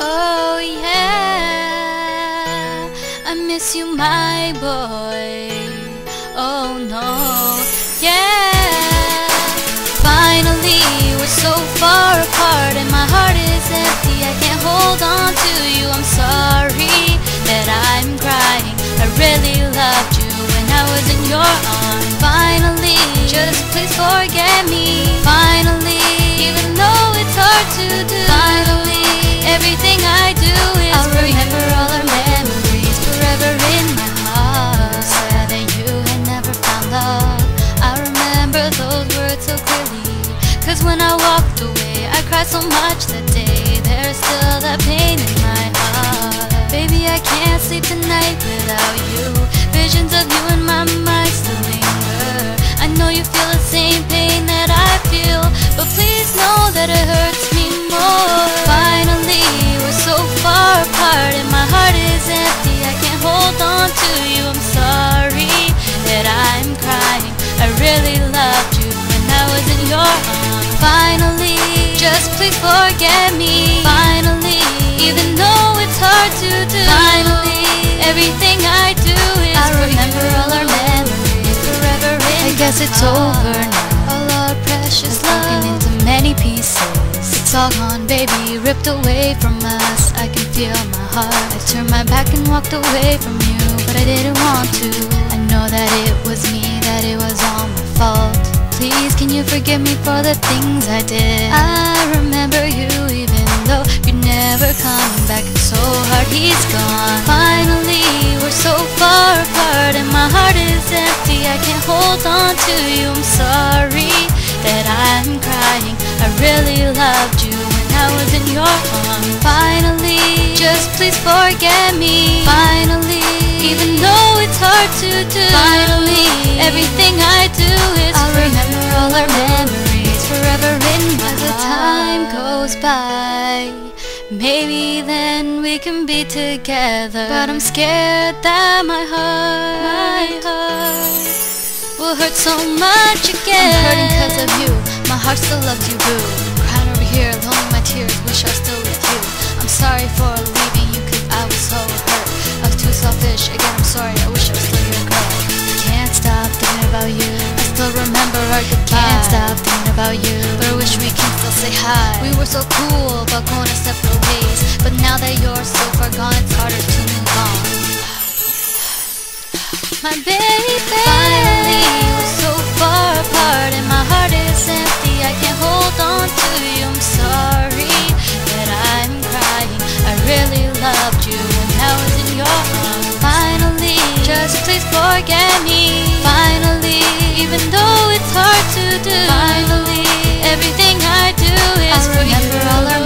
Oh yeah, I miss you, my boy. Oh no, yeah. Finally, we're so far apart and my heart is empty. I can't hold on to you. I'm sorry that I'm crying. I really loved you when I was in your arms. Finally, just please forget me. Finally, even though it's hard to do. Finally, everything I do is I'll remember all our memories forever in my heart. Said that you had never found love. I remember those words so clearly, 'cause when I walked away I cried so much that day. There's still that pain in my heart. Baby, I can't sleep tonight without you. Visions of you in my mind still linger. I know you feel the same pain that I feel, but please know that it hurts me more. Finally, we're so far apart and my heart is empty. I can't hold on to you. I'm sorry that I'm crying. I really loved you when I was in your arms. Finally, just please forget me. Finally, even though it's hard to do. Finally, everything I do is I remember all our memories forever in I guess it's over now. All our precious love broken into many pieces. It's all gone, baby, ripped away from us. I can feel my heart. I turned my back and walked away from you, but I didn't want to. I know that it was me, that it was all my fault. Please, can you forgive me for the things I did? I remember you even though you're never coming back. It's so hard, he's gone. Finally, we're so far apart and my heart is empty. I can't hold on to you. I'm sorry that I'm crying. I really loved you when I was in your arms. Finally, just please forget me. Finally, even though it's hard to do. Finally, everything I do is I'll remember all our memories forever in my heart. As the time goes by, maybe then we can be together. But I'm scared that my heart will hurt so much again. I'm hurting 'cause of you. My heart still loves you, boo. Crying over here, alone my tears, wish I was still with you. I'm sorry for leaving you 'cause I was so hurt. I was too selfish, again I'm sorry, I wish I was still your girl. I can't stop thinking about you. I still remember our goodbye. Can't stop thinking about you, but I wish we can still say hi. We were so cool about going our separate ways, but now that you're so far gone, it's harder to move on. My baby, finally, we're so far apart and my heart is empty. I can't hold on to you. I'm sorry that I'm crying. I really loved you when I was in your arms. Finally, just please forget me. Finally, even though it's hard to do. Finally, everything I do is I'll remember all our